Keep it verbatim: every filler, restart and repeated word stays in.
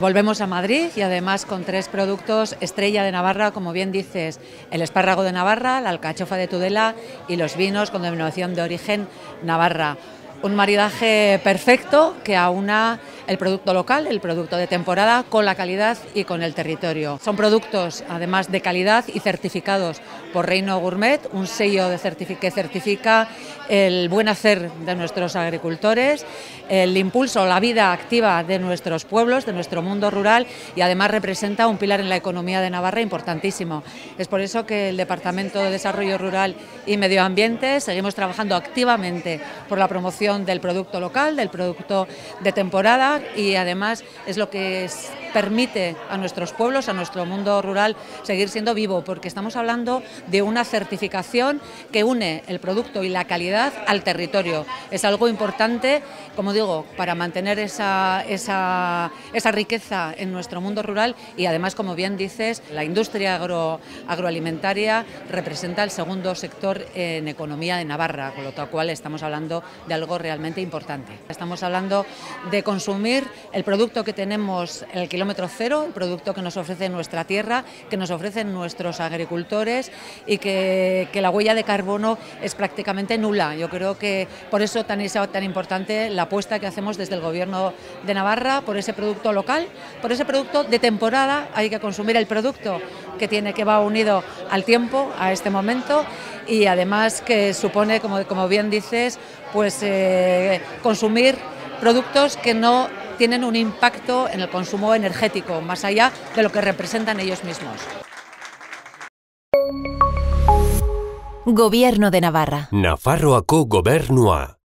Volvemos a Madrid y además con tres productos estrella de Navarra, como bien dices, el espárrago de Navarra, la alcachofa de Tudela y los vinos con denominación de origen Navarra. Un maridaje perfecto que aúna el producto local, el producto de temporada, con la calidad y con el territorio. Son productos, además, de calidad y certificados por Reino Gourmet, un sello de certific- que certifica el buen hacer de nuestros agricultores, el impulso, la vida activa de nuestros pueblos, de nuestro mundo rural, y además representa un pilar en la economía de Navarra importantísimo. Es por eso que el Departamento de Desarrollo Rural y Medio Ambiente seguimos trabajando activamente por la promoción del producto local, del producto de temporada, y además es lo que es, permite a nuestros pueblos, a nuestro mundo rural, seguir siendo vivo, porque estamos hablando de una certificación que une el producto y la calidad al territorio. Es algo importante, como digo, para mantener esa, esa, esa riqueza en nuestro mundo rural, y además, como bien dices, la industria agro, agroalimentaria representa el segundo sector en economía de Navarra, con lo cual estamos hablando de algo realmente importante. Estamos hablando de consumir el producto que tenemos en el kilómetro cero, el producto que nos ofrece nuestra tierra, que nos ofrecen nuestros agricultores, y que, que la huella de carbono es prácticamente nula. Yo creo que por eso tan, es tan importante la apuesta que hacemos desde el Gobierno de Navarra por ese producto local, por ese producto de temporada. Hay que consumir el producto que tiene, que va unido al tiempo, a este momento, y además que supone, como, como bien dices, pues eh, consumir productos que no tienen un impacto en el consumo energético, más allá de lo que representan ellos mismos. Gobierno de Navarra. Nafarroako Gobernua.